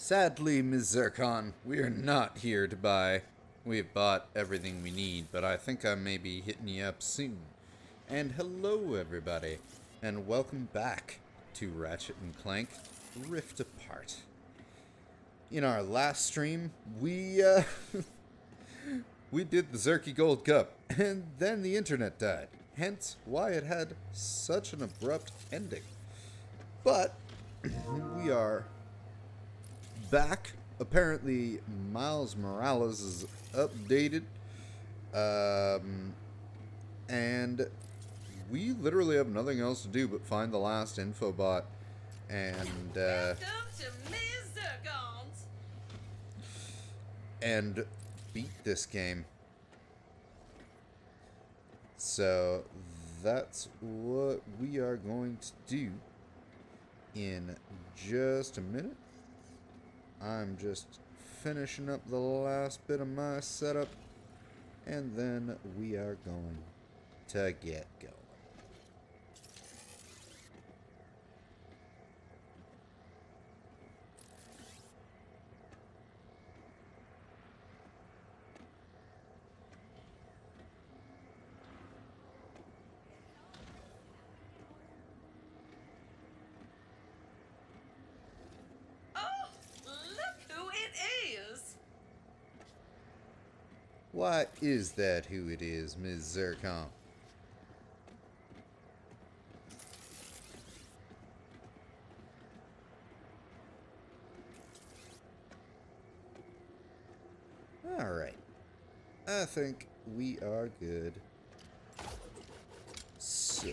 Sadly, Ms. Zircon, we are not here to buy. We have bought everything we need, but I think I may be hitting you up soon. And hello, everybody, and welcome back to Ratchet and Clank Rift Apart. In our last stream, we did the Zerky Gold Cup, and then the internet died. Hence, why it had such an abrupt ending. But we are back. Apparently, Miles Morales is updated. And we literally have nothing else to do but find the last infobot and beat this game. So that's what we are going to do in just a minute. I'm just finishing up the last bit of my setup, and then we are going to get going. Why is that who it is, Ms. Zircon? Alright. I think we are good. So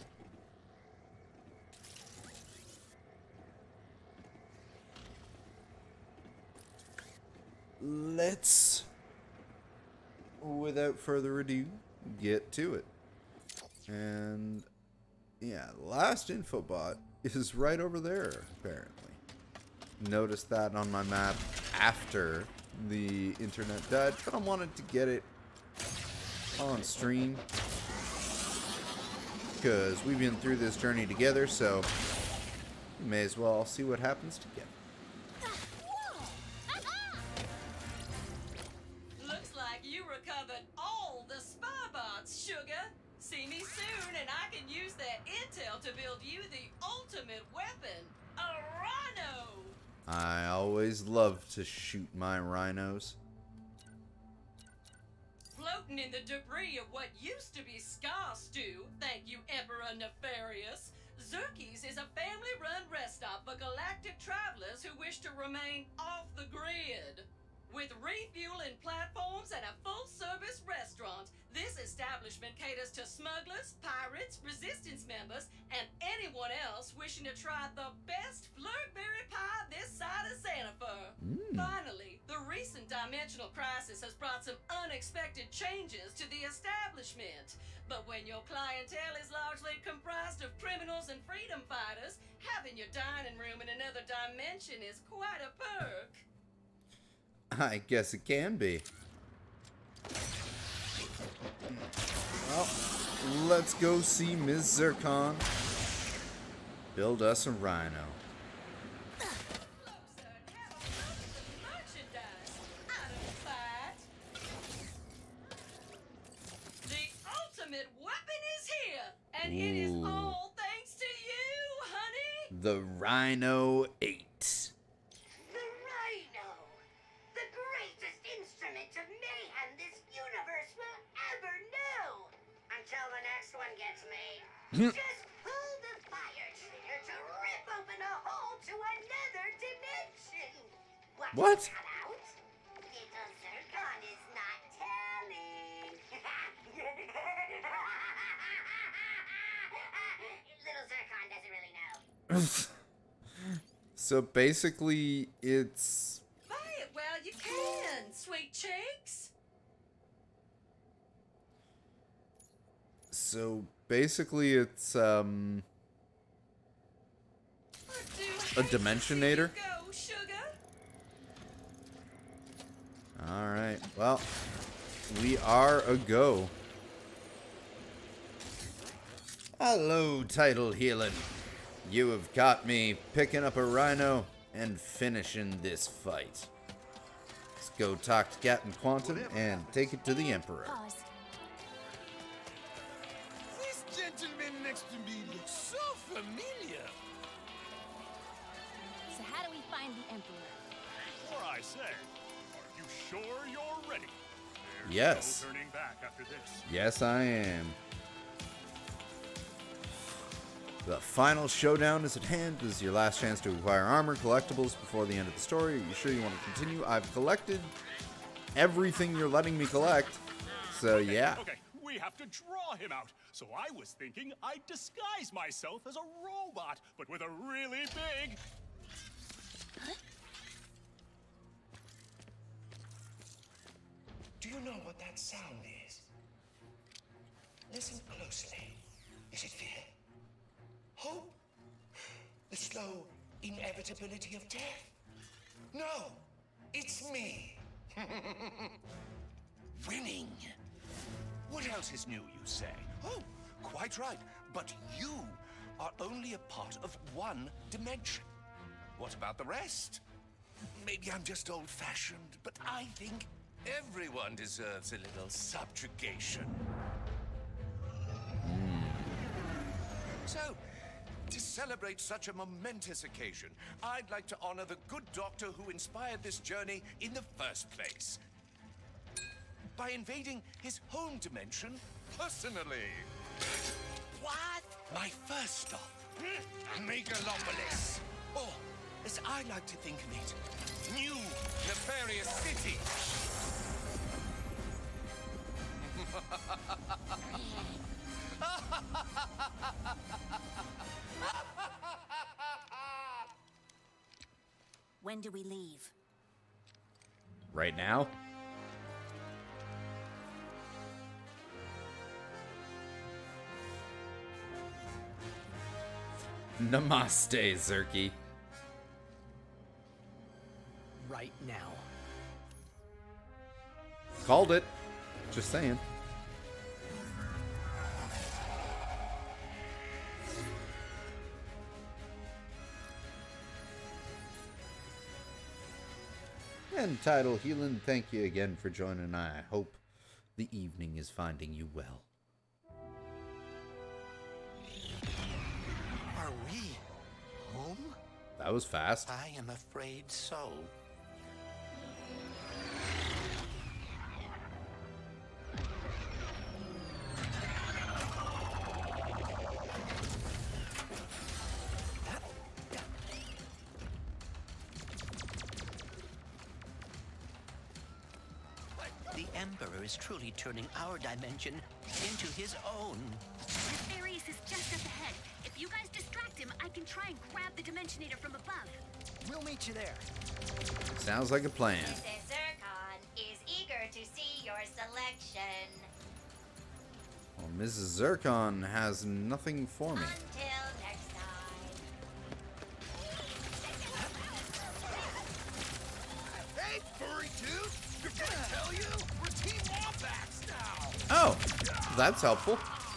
let's, without further ado, get to it. And yeah, the last infobot is right over there, apparently. Noticed that on my map after the internet died, but I wanted to get it on stream because we've been through this journey together, so we may as well see what happens together. Looks like you recovered all the spy bots, sugar. See me soon and I can use that intel to build you the ultimate weapon, a rhino. I always love to shoot my rhinos. Floating in the debris of what used to be Scar Stew, thank you Emperor Nefarious, Zerky's is a family-run rest stop for galactic travelers who wish to remain off the grid. With refueling platforms and a full-service restaurant, this establishment caters to smugglers, pirates, resistance members, and anyone else wishing to try the best flirtberry pie this side of Santa Fe. Finally, the recent dimensional crisis has brought some unexpected changes to the establishment. But when your clientele is largely comprised of criminals and freedom fighters, having your dining room in another dimension is quite a perk. I guess it can be. Well, let's go see Ms. Zircon build us a rhino. The ultimate weapon is here, and it is all thanks to you, honey. The Rhino 8. Just pull the fire trigger to rip open a hole to another dimension. What? Cut out? Little Zircon is not telling. Little Zircon doesn't really know. So basically, it's... Buy it while you can, sweet cheeks. So basically, it's a Dimensionator. Alright, well, we are a go. Hello, Title Healing. You have caught me picking up a rhino and finishing this fight. Let's go talk to Captain Quantum and take it to the Emperor. Pause. This gentleman next to me looks so familiar. So how do we find the Emperor? Before I say, are you sure you're ready? There's Yes. no turning back after this. Yes, I am. The final showdown is at hand. This is your last chance to acquire armor collectibles before the end of the story. Are you sure you want to continue? I've collected everything you're letting me collect. So, yeah. Okay, we have to draw him out. So I was thinking I'd disguise myself as a robot, but with a really big... Do you know what that sound is? Listen closely. Is it fear? Hope? The slow inevitability of death? No, it's me. Winning. What else is new, you say? Oh, quite right. But you are only a part of one dimension. What about the rest? Maybe I'm just old-fashioned, but I think everyone deserves a little subjugation. So, to celebrate such a momentous occasion, I'd like to honor the good doctor who inspired this journey in the first place. By invading his home dimension personally. What? My first stop, Megalopolis. Or, as I like to think of it, New Nefarious City. When do we leave? Right now? Namaste, Zerky. Right now. Called it. Just saying. And Tidal Healing, thank you again for joining. I hope the evening is finding you well. Are we home? That was fast. I am afraid so. The Emperor is truly turning our dimension into his own. Nefarious is just up ahead. If you guys distract him, I can try and grab the Dimensionator from above. We'll meet you there. Sounds like a plan. Mrs. Zircon is eager to see your selection. Well, Mrs. Zircon has nothing for me. Until next time. Hey, furry dude! Did I tell you? We're Team Lombax now! Oh, that's helpful.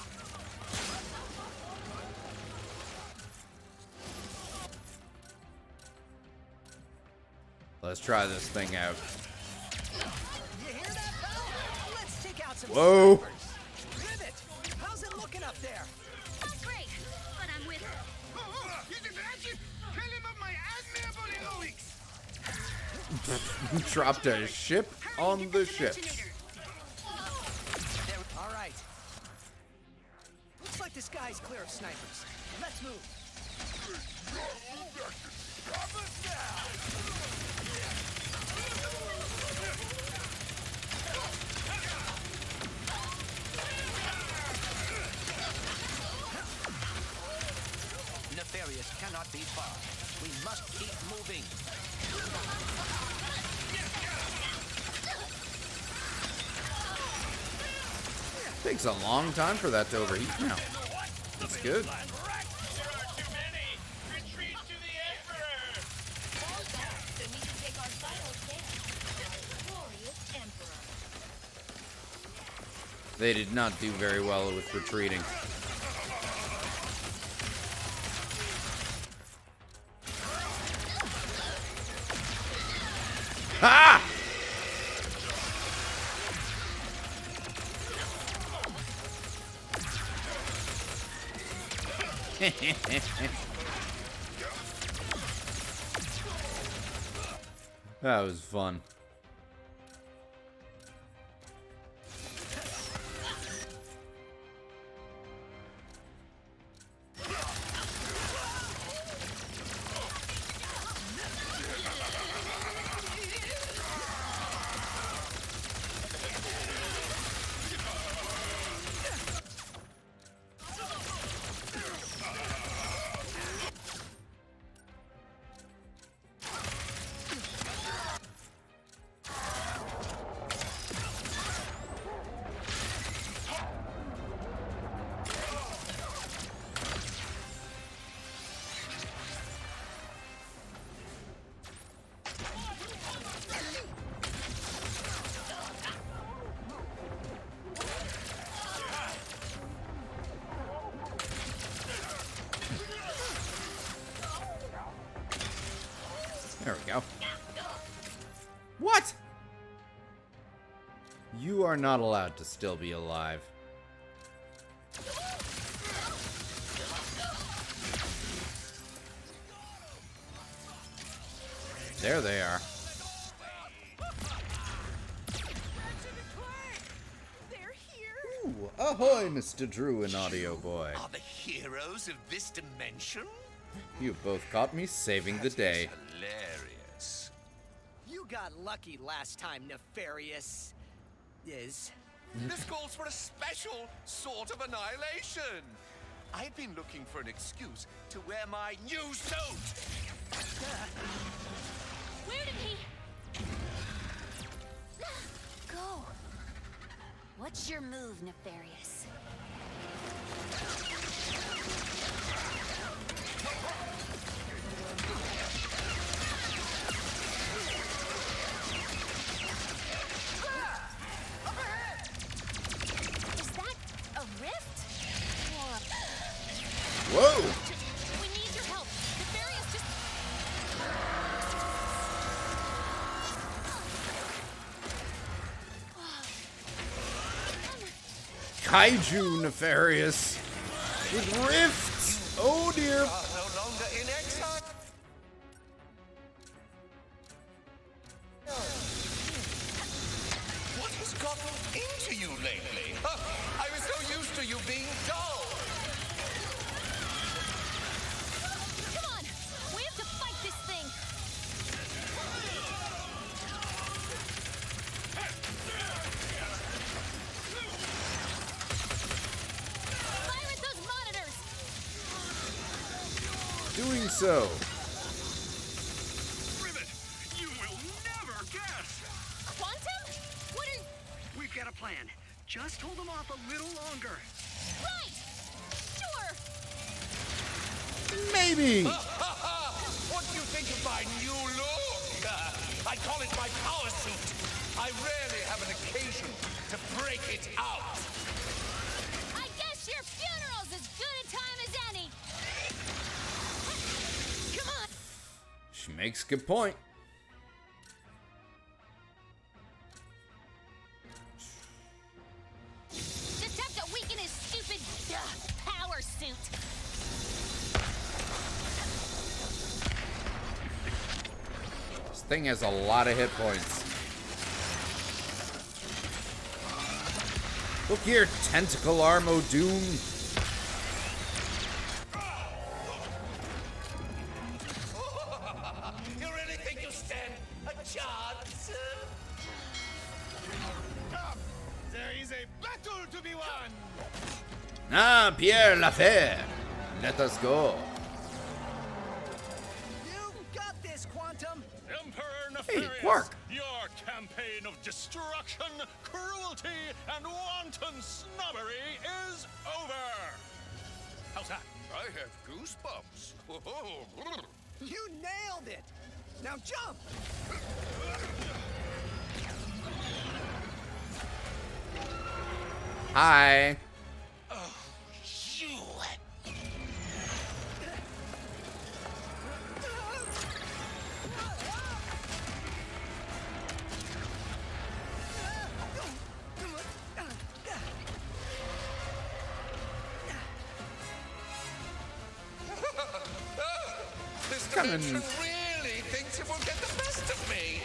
Let's try this thing out. You hear that, pal? Let's take out some Whoa. snipers. Rivet, how's it looking up there? Not great, but I'm with her. Kill him of my admirable heroics! Dropped a ship Hurry, on get the ship. Dimensionator. All right. Looks like this guy's clear of snipers. Let's move. Nefarious cannot be far. We must keep moving. Takes a long time for that to overheat now. That's good. They did not do very well with retreating. Ha! That was fun. There we go. What? You are not allowed to still be alive. There they are. They're here. Ooh, ahoy, Mr. Drew and Audio Boy. Are the heroes of this dimension? You both caught me saving the day. Hilarious. You got lucky last time, Nefarious. Is. This calls for a special sort of annihilation. I've been looking for an excuse to wear my new suit. Where did he go? What's your move, Nefarious? Is that a rift? Whoa! We need your help. Nefarious just... Kaiju Nefarious with rifts. Oh dear. No longer in exile. What has gotten into you lately? I was so used to you being dull. Come on! We have to fight this thing! Fire at those monitors! Doing so. Rivet, you will never guess! Quantum? What are... We've got a plan. Just hold them off a little longer. Right! Sure! Maybe. What do you think of my new look? I call it my power suit. I rarely have an occasion to break it out. I guess your funeral's as good a time as any! Come on! She makes a good point. Just have to weaken his stupid power suit! This thing has a lot of hit points. Look here, Tentacle Armo Doom. You really think you stand a chance? There is a battle to be won! Ah, Pierre Laferre. Let us go. You got this, Quantum. Emperor Nefarious, Quark. your campaign of destruction, cruelty, and wanton snobbery is over! How's that? I have goosebumps. You nailed it. Now jump. Hi. You. And really thinks it will get the best of me.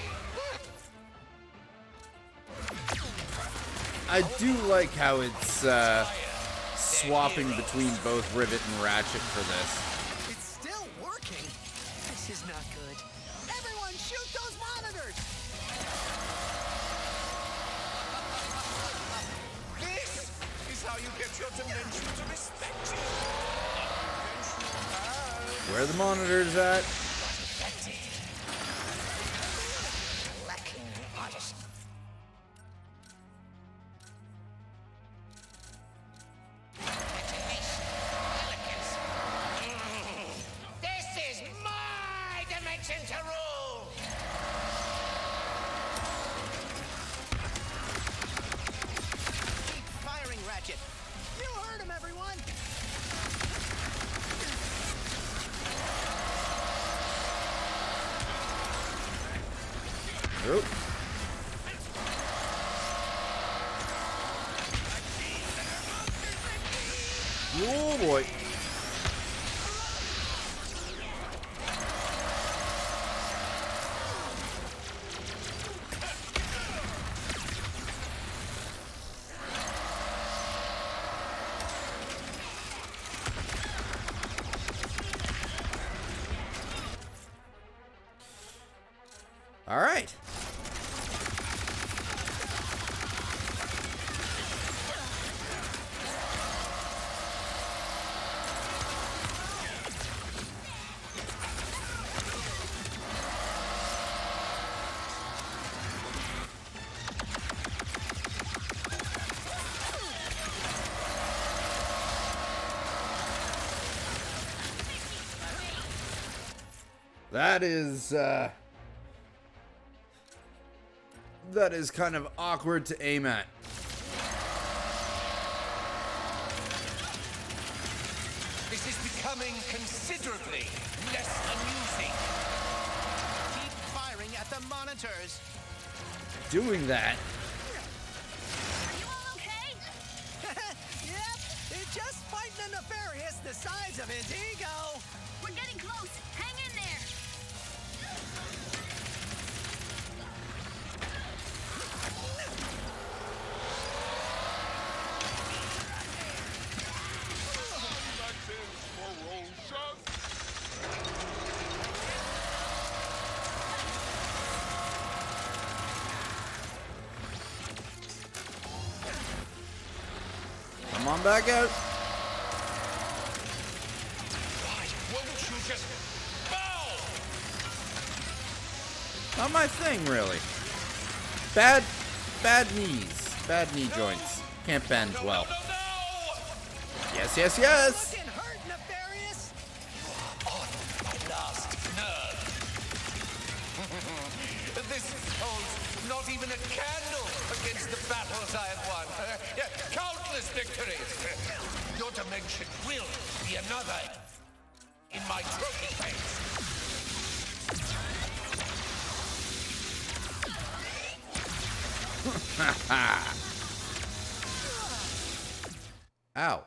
I do like how it's swapping between both Rivet and Ratchet for this. It's still working. This is not good. Everyone shoot those monitors! This is how you get your dimension to respect you. Where are the monitors at? This is my dimension to rule. Keep firing, Ratchet. You heard him, everyone! Nope. Oh boy. All right. That is kind of awkward to aim at. This is becoming considerably less amusing. Keep firing at the monitors. Doing that. Are you all okay? Yep, it's just fighting a Nefarious the size of his ego. We're getting close. Hang in there. Come on back out. Why won't you just bow? Not my thing, really. Bad knees. Bad knee joints. Can't bend well. No. Yes, yes, yes. Looking hurt, Nefarious. On my last nerve. This holds not even a candle against the battles I have won. Countless victories. Your dimension will be another in my trophy case. Ow.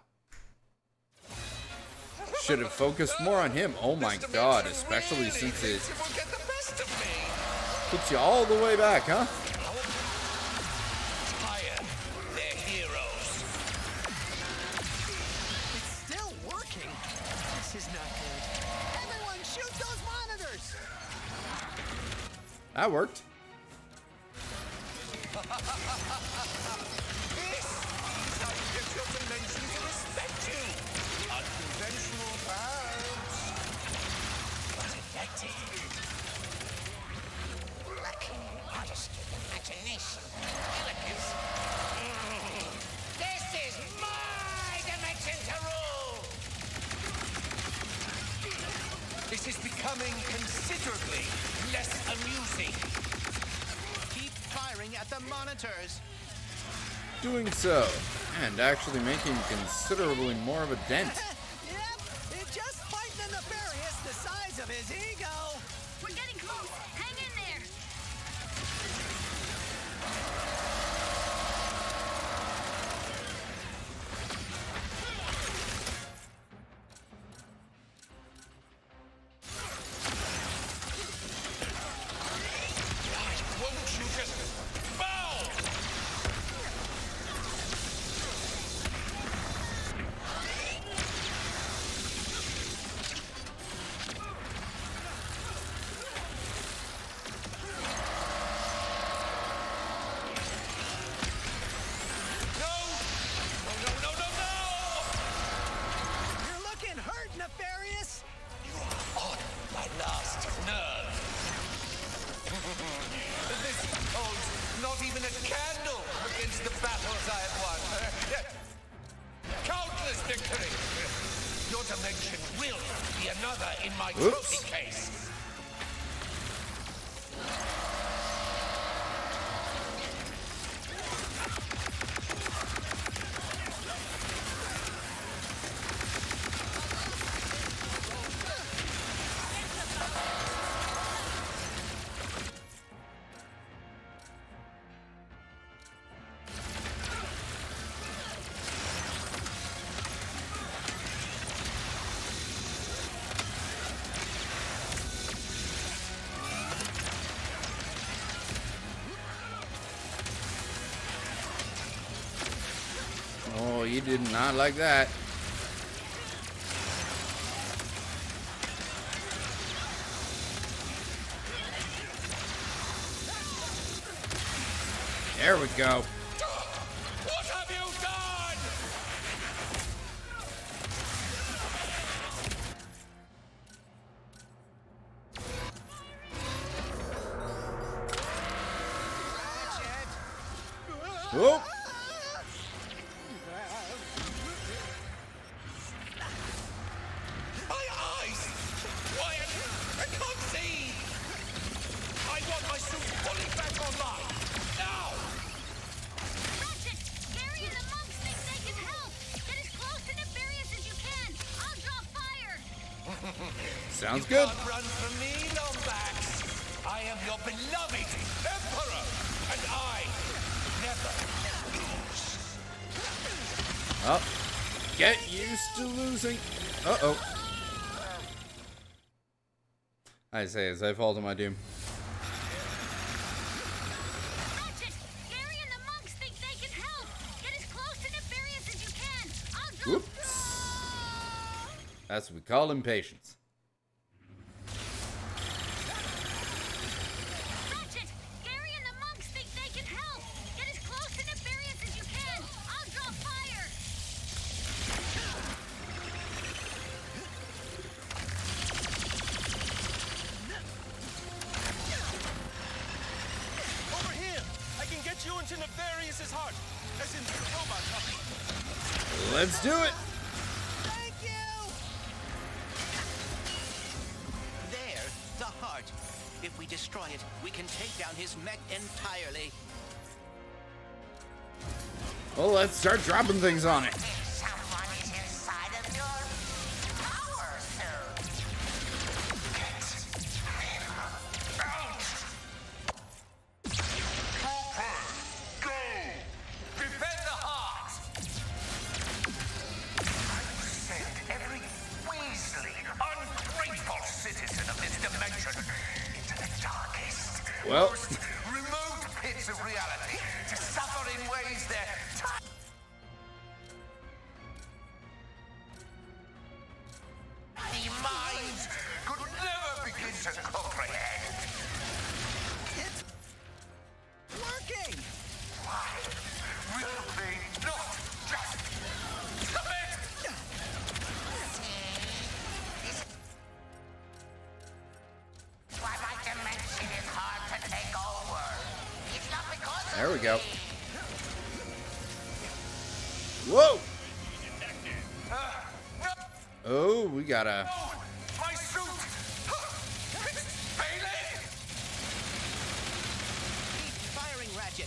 Should have focused more on him. Oh my god, especially since it will get the best of me. puts you all the way back, huh? Tire their heroes. It's still working. This is not good. Everyone shoot those monitors! That worked. This is how you get your dimension to respect you. Unconventional paths. But effective. Lacking modesty, imagination, elegance. This is my dimension to rule. This is becoming considerably less amusing. Keep firing at the monitors. Doing so, and actually making considerably more of a dent. Yep, it's just fighting a Nefarious the size of his ego. We're getting close. Hang in there. even a candle against the battles I have won. Countless victories. Your dimension will be another in my trophy case. Oh, you did not like that. There we go. What have you done? Oh. My eyes! Why, I can't see! I want my suit fully back online! Now! Ratchet! Gary and the monks think they can help! Get as close to Nefarious as you can! I'll draw fire! Sounds You good. can't run from me, Lombax! I am your beloved Emperor! And I never lose! Oh. Get used to losing. Uh-oh. I say as I fall to my doom. Ratchet! Gary and the monks think they can help! Get as close to Nefarious as you can! I'll draw... Whoops. That's what we call impatience. Ratchet! Gary and the monks think they can help! Get as close to Nefarious as you can! I'll draw fire! Over here! I can get you into Nefarious's heart. As in the robot heart. Let's do it. Thank you! There, the heart. If we destroy it, we can take down his mech entirely. Well, let's start dropping things on it. Someone is inside of your power suit. Get him out! Cooper, go! Defend the heart! I will send every Weasley, ungrateful citizen of this dimension into the darkest, Well. most remote pits of reality to suffer in ways that tiny minds could never begin to comprehend. It's working! Why will they not just commit? Why my dimension is hard to take over. It's not because of There we go. me. Whoa. No, Oh, we gotta. my suit! It's failing! Keep firing, Ratchet.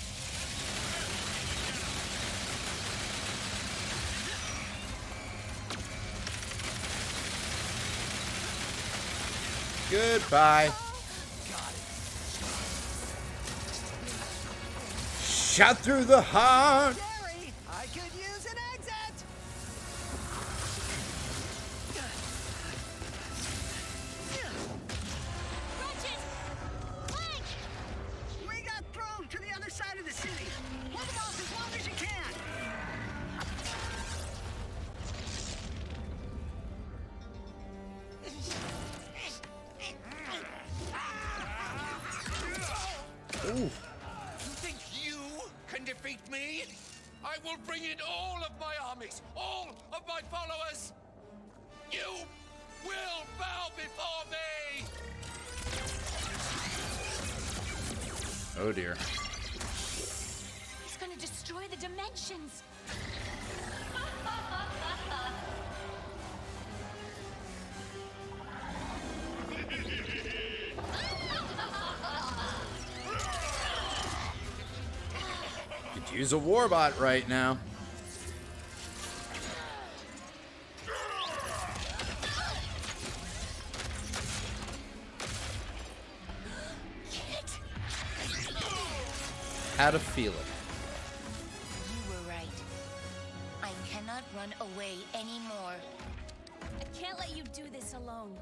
Goodbye. Shot through the heart. Gary, I could use an exit! Ratchet! Clank! We got thrown to the other side of the city. Hold them off as long as you can. Ooh. You think you can defeat me? I will bring in all of my armies, all of my followers. You will bow before me. Oh dear. destroy the dimensions. Could use a warbot right now. Had a feeling. You were right. I cannot run away anymore. I can't let you do this alone.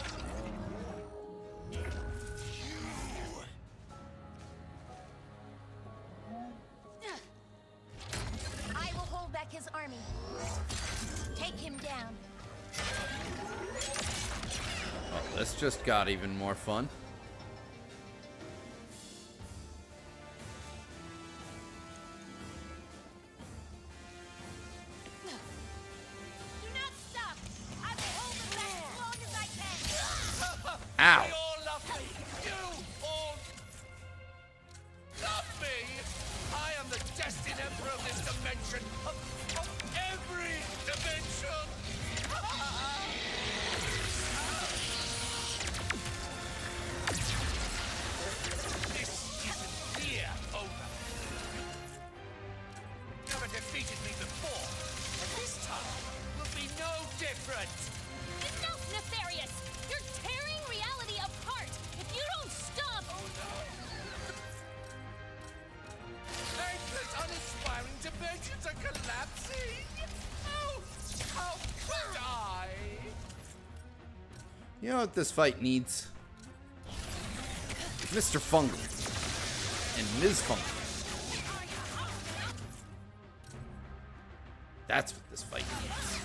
I will hold back his army. Take him down. Well, this just got even more fun. Ow. They all love me. You all love me. I am the destined emperor of this dimension, of every dimension. This isn't near over. Never defeated me before, and this time will be no different. Enough, Nefarious! You're tearing reality apart! If you don't stop... Oh no! Endless, uninspiring dimensions are collapsing! How could I? You know what this fight needs? Mr. Fungal and Ms. Fungal. That's what this fight needs.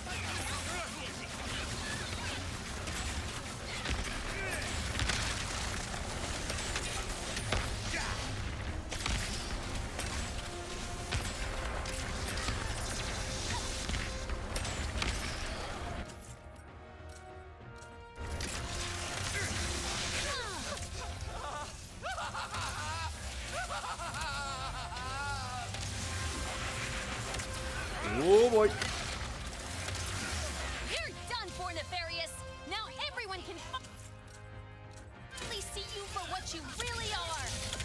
Oh boy. You're done for, Nefarious! Now everyone can finally see you for what you really are!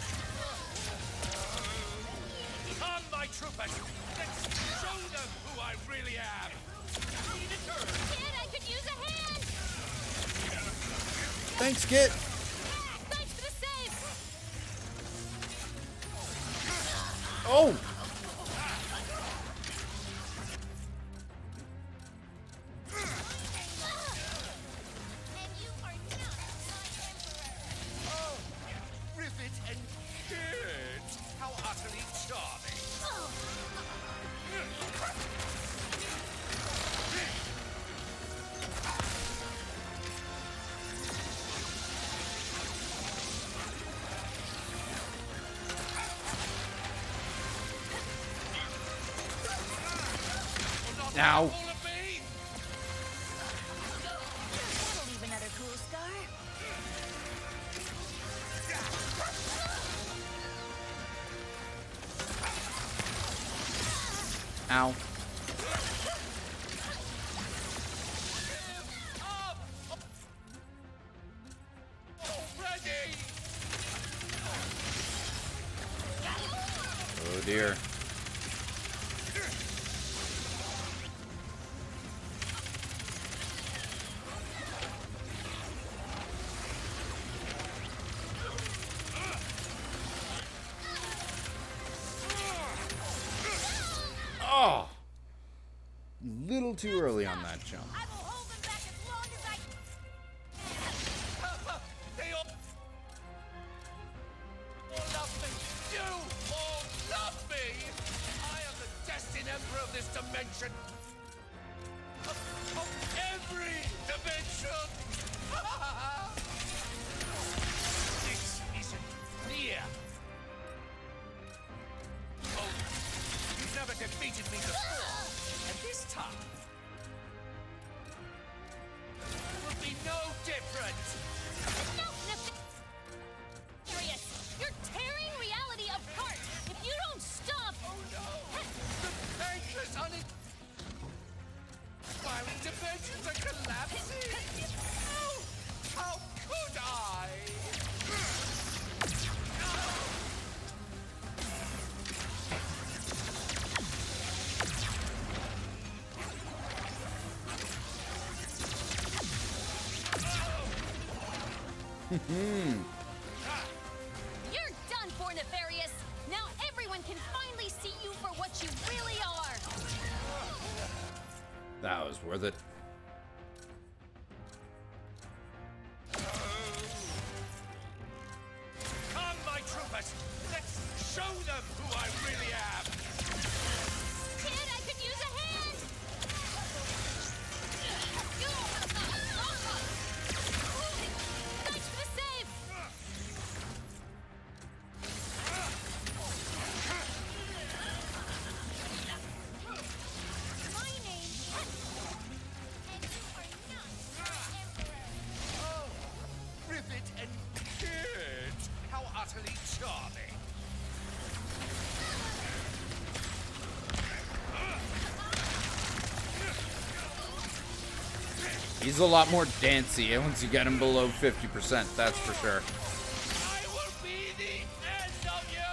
Come, my troopers! Let's show them who I really am! Kid, I could use a hand! Thanks, Kit. Thanks for the save! Oh! And you are not my emperor! Oh, Rivet and Kit! How utterly charming! Now. All of me! That'll leave another cool scar. Ow. Already! Oh dear. Oh! Little too early on that jump. I will hold them back as long as I... They all love me! You all love me! I am the destined emperor of this dimension! Of every dimension! This isn't near! Oh, you've never defeated me before, and this time will be no different! No, Nefarious! You're tearing reality apart! If you don't stop... Oh no! You're done for, Nefarious. Now everyone can finally see you for what you really are. That was worth it. Come, my troopers! Let's show them who I really am! Kid, I could use a hand! Thanks for the save! My name is and you are not the Emperor. Oh, Rivet and Kid! How utterly charming! He's a lot more dancey once you get him below 50%, that's for sure. I will be the end of you!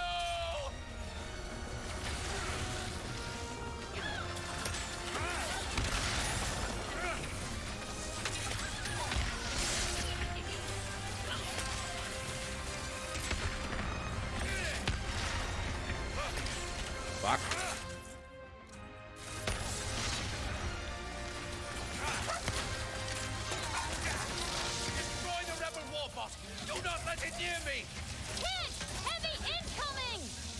Fuck. Destroy the rebel warbot! Do not let it near me! Kid, heavy incoming!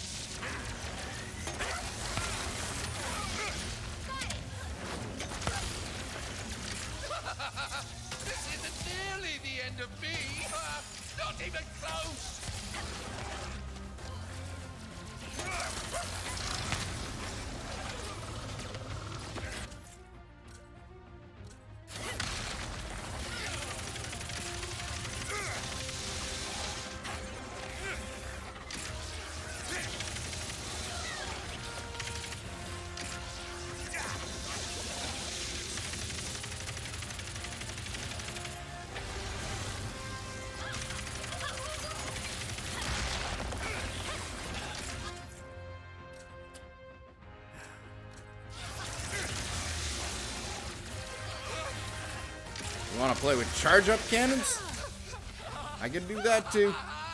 This isn't nearly the end of me! Not even close! You want to play with charge-up cannons? I can do that too.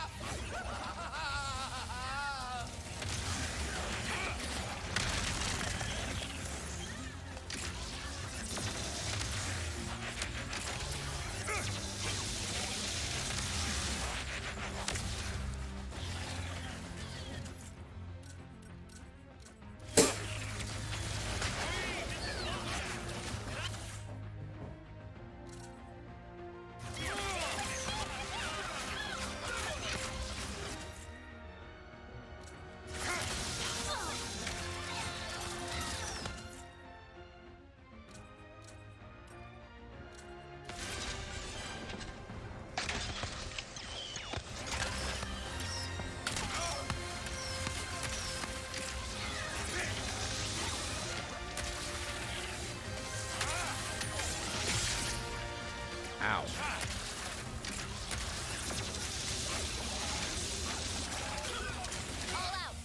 Ow. All out.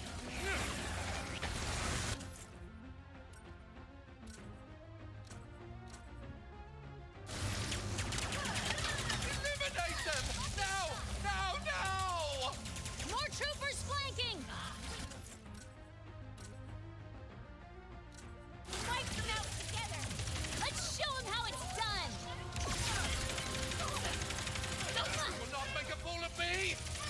Eliminate them! Now! Now! Now! More troopers flanking! Wipe them out together! Let's show them how it's done! You will not make a fool of me!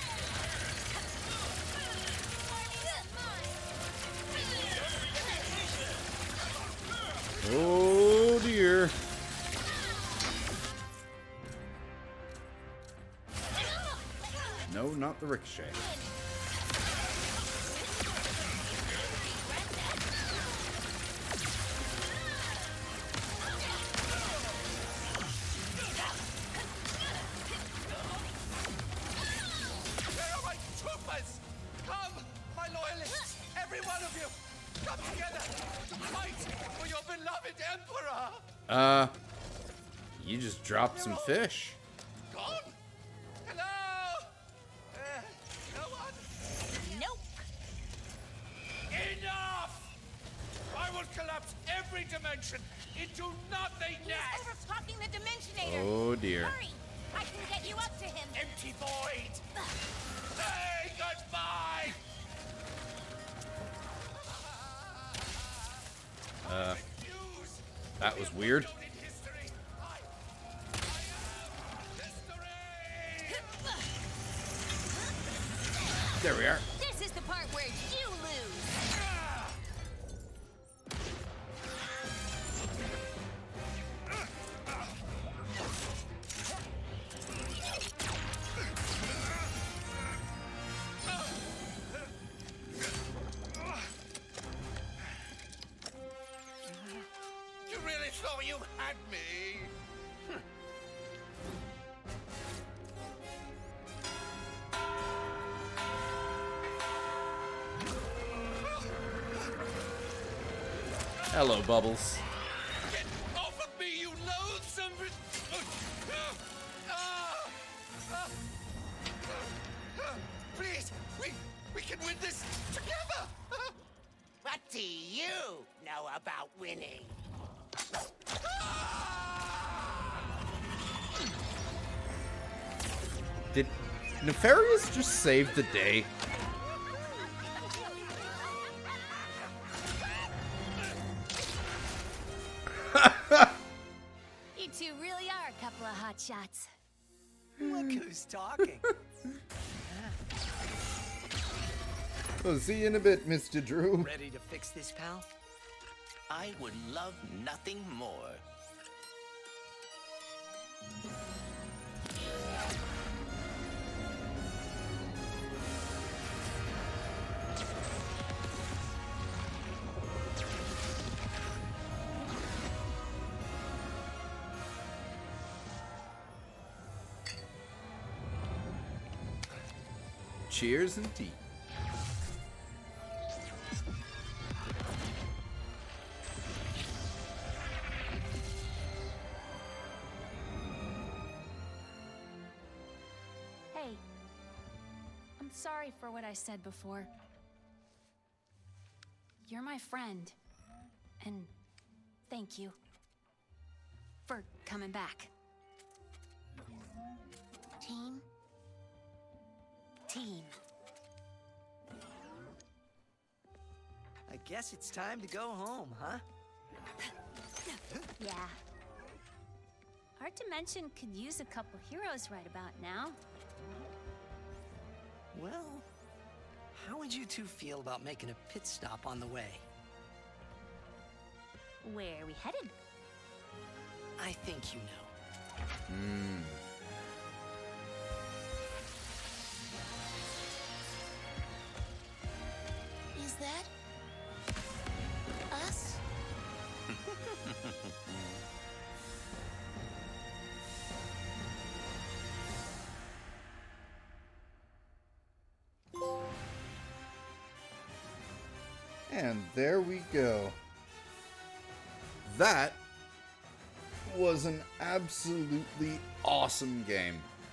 Oh dear. No, not the ricochet. Where are my troopers? Come, my loyalists! Every one of you! Come together to fight for your beloved Emperor! You just dropped some fish. Gone? Hello? No one? Nope. Enough! I will collapse every dimension into nothingness! He's overclocking the Dimensionator. Oh dear. Hurry! I can get you up to him. Empty void! Say goodbye! That was weird. There we are. This is the part where you lose. You really thought you had me? Hello, Bubbles. Get off of me, you loathsome... Please, we can win this together! What do you know about winning? Did Nefarious just save the day? You two really are a couple of hot shots. Look who's talking. We'll see you in a bit, Mr. Drew. Ready to fix this, pal? I would love nothing more. Cheers and tea. Hey, I'm sorry for what I said before. You're my friend, and thank you for coming back. Team? Team. I guess it's time to go home, huh? Yeah. Our dimension could use a couple heroes right about now. Well, how would you two feel about making a pit stop on the way? Where are we headed? I think you know. Is that us? And there we go. That was an absolutely awesome game.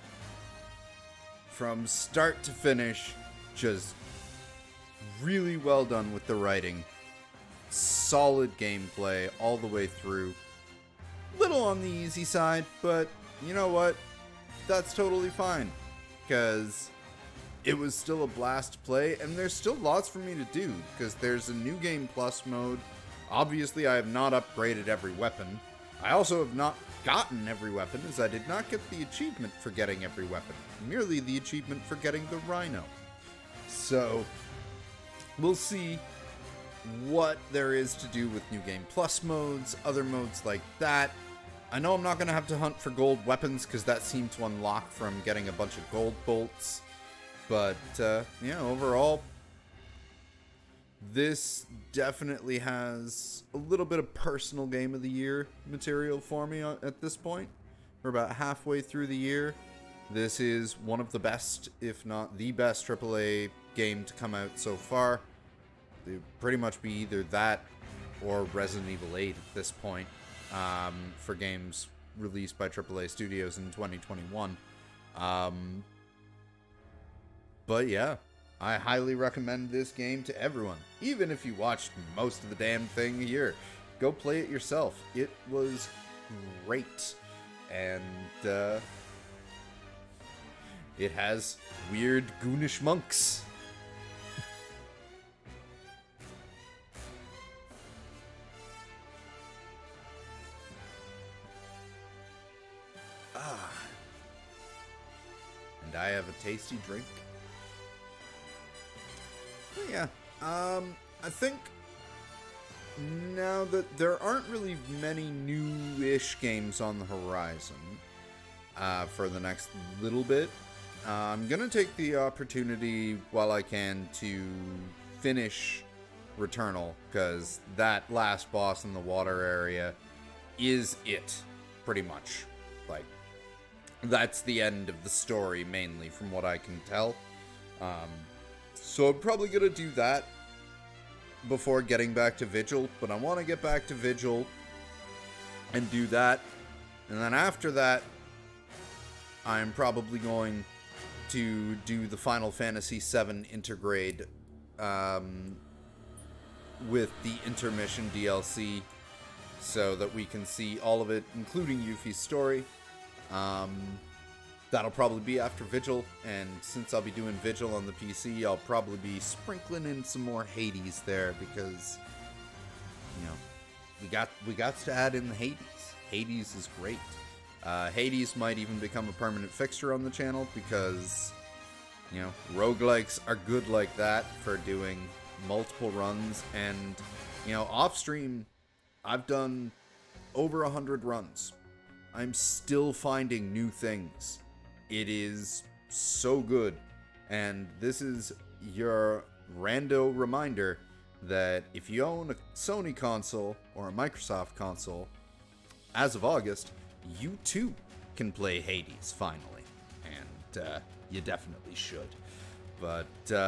From start to finish, just really well done with the writing. Solid gameplay all the way through. Little on the easy side, but you know what? That's totally fine. Because it was still a blast to play, and there's still lots for me to do, because there's a new game plus mode. Obviously, I have not upgraded every weapon. I also have not gotten every weapon, as I did not get the achievement for getting every weapon, merely the achievement for getting the Rhino. So, we'll see what there is to do with New Game Plus modes, other modes like that. I know I'm not going to have to hunt for gold weapons, because that seemed to unlock from getting a bunch of gold bolts. But, yeah, overall, this definitely has a little bit of personal Game of the Year material for me at this point. We're about halfway through the year. This is one of the best, if not the best, AAA game to come out so far. It would pretty much be either that or Resident Evil 8 at this point, for games released by AAA studios in 2021. But yeah, I highly recommend this game to everyone. Even if you watched most of the damn thing here, go play it yourself. It was great. And It has weird, goonish monks. And I have a tasty drink. But yeah, I think now that there aren't really many new-ish games on the horizon for the next little bit, I'm gonna take the opportunity while I can to finish Returnal, because that last boss in the water area is it, pretty much. Like, that's the end of the story, mainly, from what I can tell. So I'm probably gonna do that before getting back to Vigil, but I want to get back to Vigil and do that, and then after that, I'm probably going to do the Final Fantasy VII Intergrade with the intermission DLC, so that we can see all of it, including Yuffie's story. That'll probably be after Vigil, and since I'll be doing Vigil on the PC, I'll probably be sprinkling in some more Hades there, because, you know, we got to add in the Hades. Hades is great. Hades might even become a permanent fixture on the channel, because, you know, roguelikes are good like that for doing multiple runs, and, you know, off-stream, I've done over 100 runs. I'm still finding new things. It is so good, and this is your rando reminder that if you own a Sony console or a Microsoft console, as of August, you too can play Hades finally, and you definitely should. But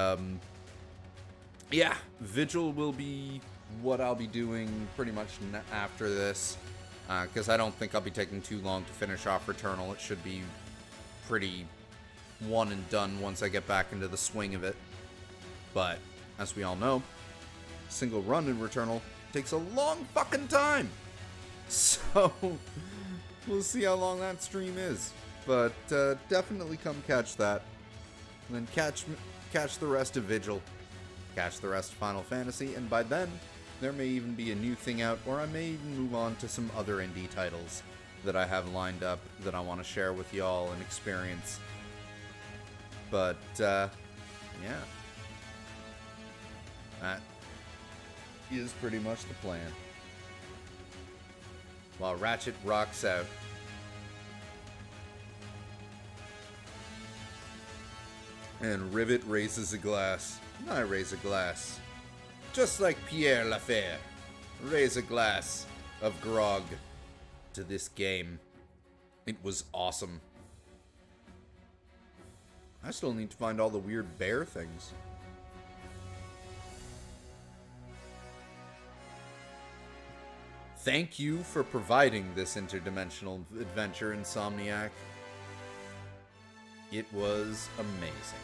yeah, Vigil will be what I'll be doing pretty much after this, because I don't think I'll be taking too long to finish off Returnal. It should be pretty one and done once I get back into the swing of it. But as we all know, single run in Returnal takes a long fucking time. So we'll see how long that stream is. But definitely come catch that. And then catch the rest of Vigil. Catch the rest of Final Fantasy, and by then there may even be a new thing out, or I may even move on to some other indie titles that I have lined up that I want to share with y'all and experience. But, yeah. That is pretty much the plan. While Ratchet rocks out. And Rivet raises a glass. I raise a glass. Just like Pierre Laferre. Raise a glass of grog to this game. It was awesome. I still need to find all the weird bear things. Thank you for providing this interdimensional adventure, Insomniac. It was amazing.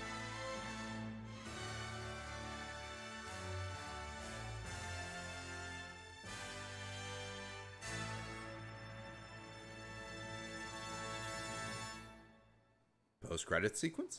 Post-credits sequence?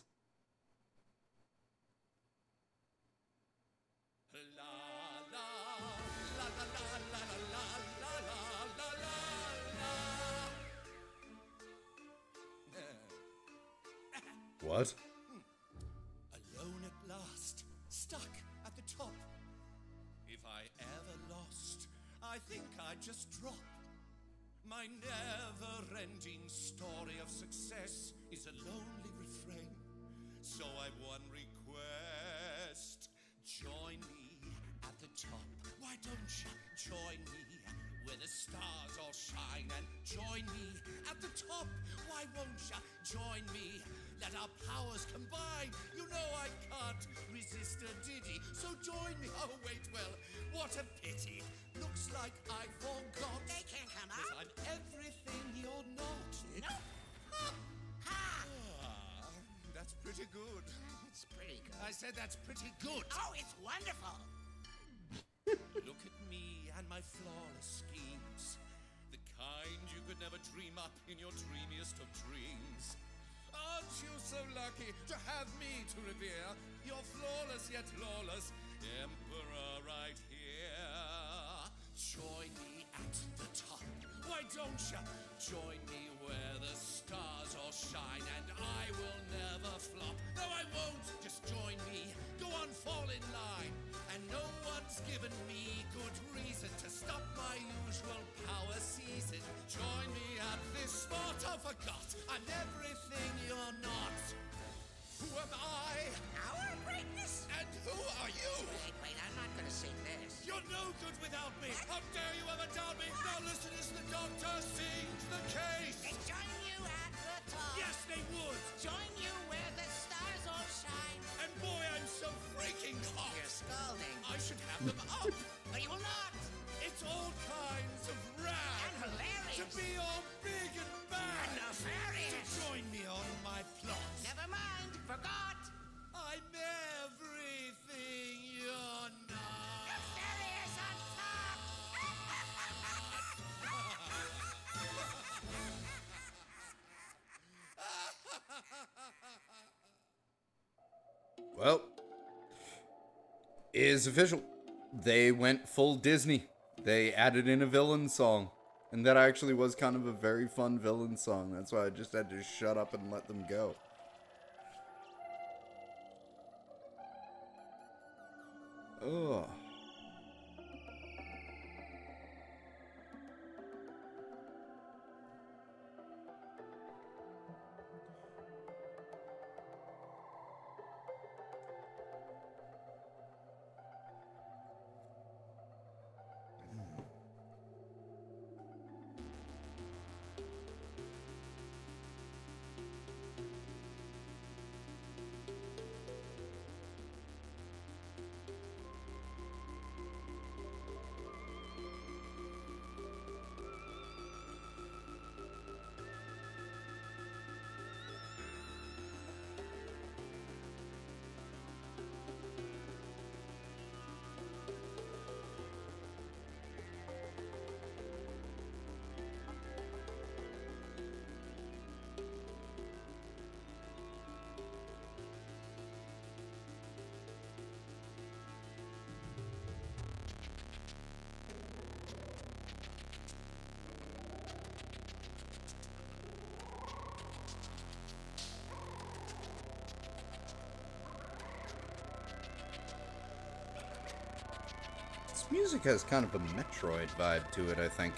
What? Alone at last, stuck at the top. If I ever lost, I think I'd just drop. My never-ending story of success is a lonely refrain. So I've one request. Join me at the top. Why don't you join me where the stars all shine? And join me at the top. Why won't you join me? Let our powers combine. You know I can't resist a ditty. So join me. Oh, wait, well, what a pity. Looks like I forgot. They can't come Because out. I'm everything you're not. Nope. Ha! Ha! Ah, that's pretty good. It's pretty good. I said that's pretty good. Oh, it's wonderful. Look at me and my flawless schemes. The kind you could never dream up in your dreamiest of dreams. Aren't you so lucky to have me to revere? Your flawless yet lawless Emperor right here. Join me at the top. Why don't you join me where the stars all shine, and I will never flop. No, I won't. Just join me. Go on, fall in line. And no one's given me good reason to stop my usual power season. Join me at this spot. I forgot I'm everything you're not. Who am I? Our greatness? And who are you? Wait, I'm not gonna sing this. You're no good without me. How dare you ever doubt me? Now listen as the doctor sings the case. They join you at the top. Yes, they would. Join you where the stars all shine. And boy, I'm so freaking hot. You're scalding. I should have them up. But you will not. It's all kinds of rad. And hilarious. To be all big and bad. And nefarious. So join me on my plot. Never mind. Forgot. I'm everything you're not. Nefarious on top. Well, it is official. They went full Disney. They added in a villain song. And that actually was kind of a very fun villain song. That's why I just had to shut up and let them go. Ugh. This music has kind of a Metroid vibe to it, I think.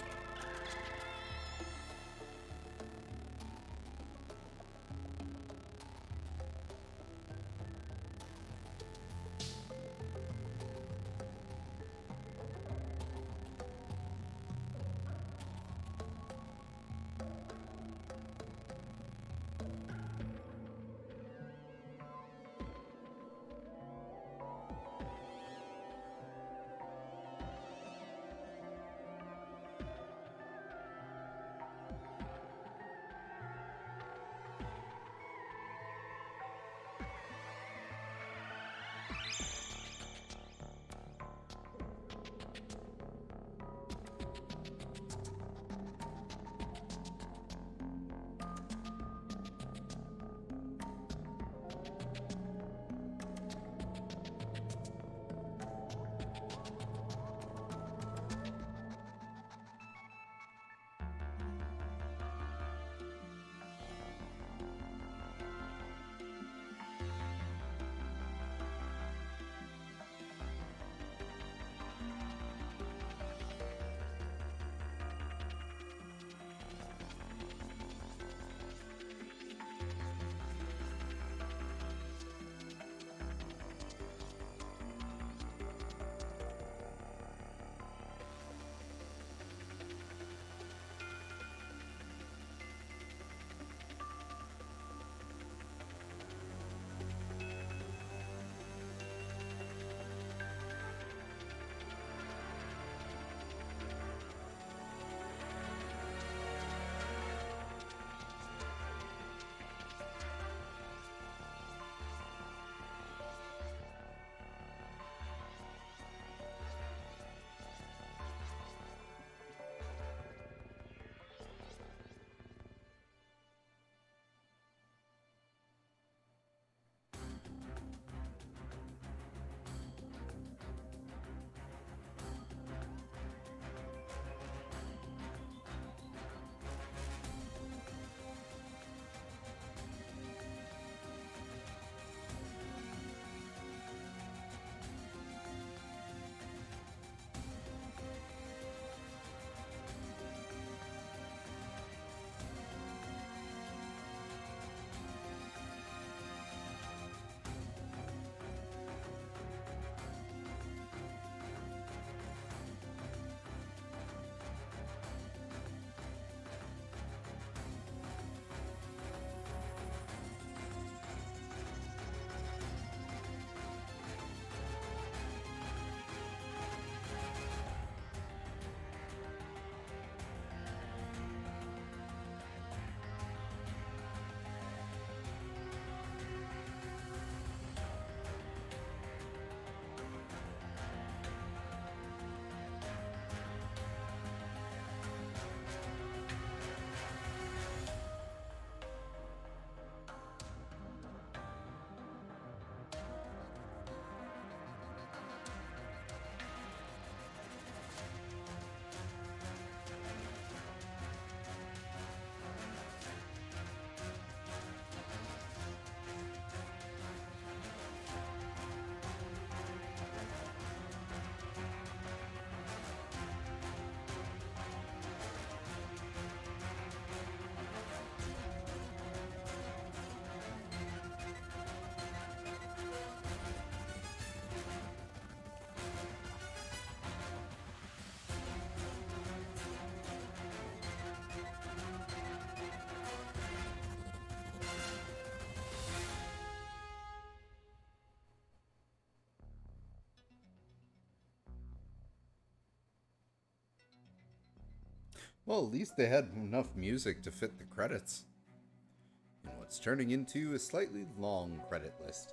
Well, at least they had enough music to fit the credits. And what's turning into a slightly long credit list.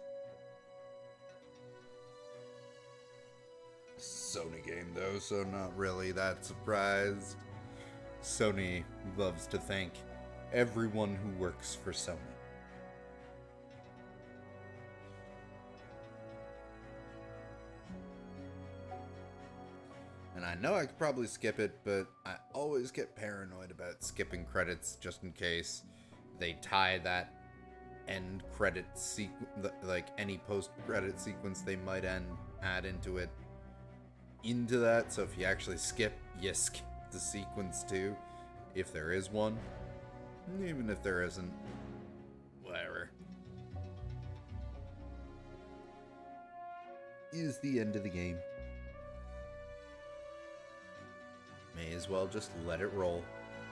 Sony game though, so not really that surprised. Sony loves to thank everyone who works for Sony. And I know I could probably skip it, but I always get paranoid about skipping credits just in case they tie that end credit sequence, like any post-credit sequence they might add into it, into that. So if you actually skip, you skip the sequence too, if there is one. Even if there isn't, whatever. Is the end of the game. May as well just let it roll.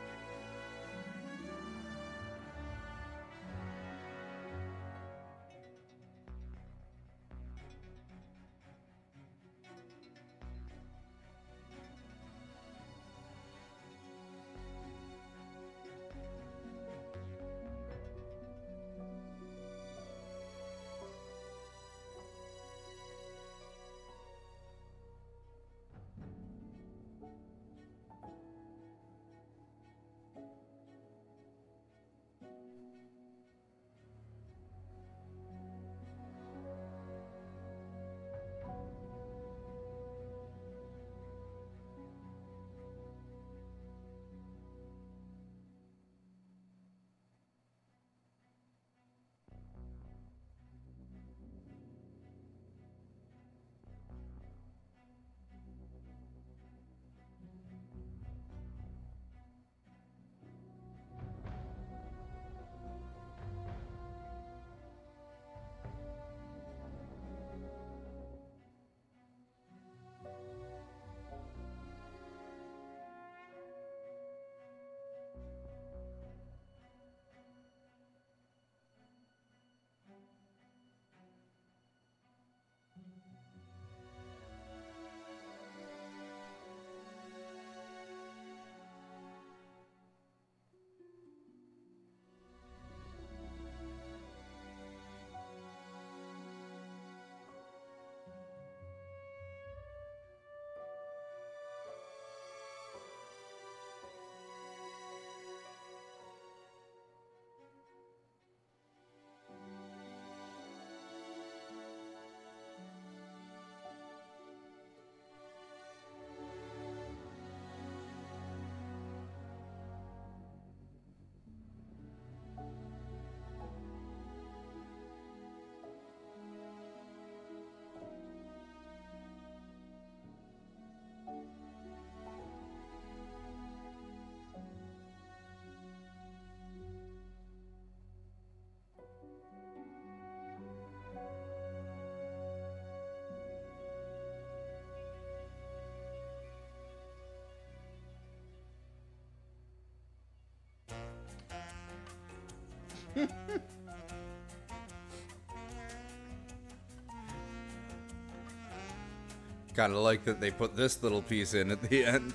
Kind of like that they put this little piece in at the end.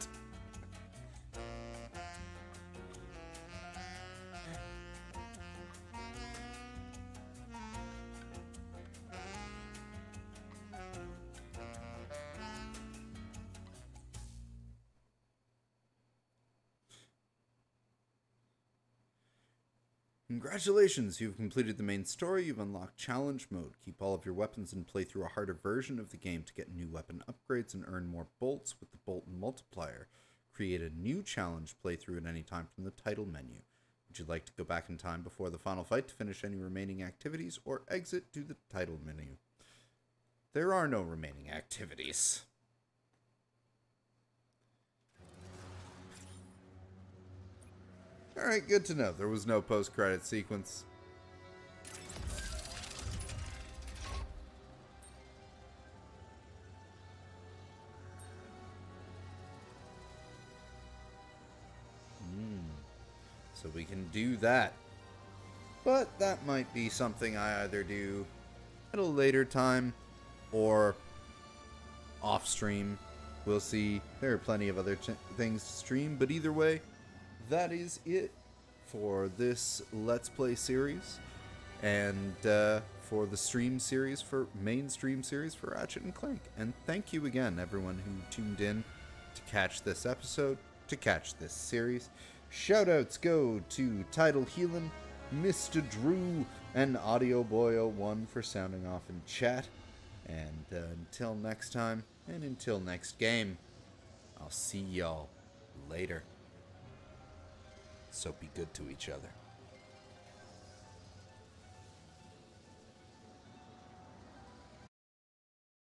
Congratulations, you've completed the main story, you've unlocked challenge mode. Keep all of your weapons and play through a harder version of the game to get new weapon upgrades and earn more bolts with the bolt multiplier. Create a new challenge playthrough at any time from the title menu. Would you like to go back in time before the final fight to finish any remaining activities, or exit to the title menu? There are no remaining activities. Alright, good to know. There was no post-credit sequence. So we can do that. But that might be something I either do at a later time or off stream. We'll see. There are plenty of other things to stream, but either way, that is it for this Let's Play series, and for the stream series, for mainstream series for Ratchet and Clank. And thank you again, everyone who tuned in to catch this episode, to catch this series. Shoutouts go to Tidal Healin', Mr. Drew, and Audio Boy 01 for sounding off in chat. And until next time, and until next game, I'll see y'all later. So be good to each other.